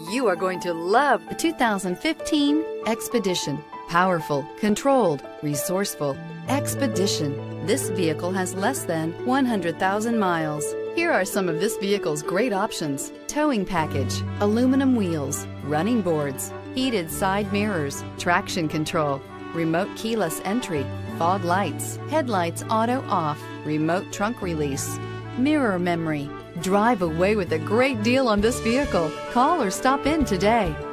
You are going to love the 2015 Expedition. Powerful, controlled, resourceful. Expedition. This vehicle has less than 100,000 miles. Here are some of this vehicle's great options: towing package, aluminum wheels, running boards, heated side mirrors, traction control, remote keyless entry, fog lights, headlights auto off, remote trunk release, mirror memory. Drive away with a great deal on this vehicle. Call or stop in today.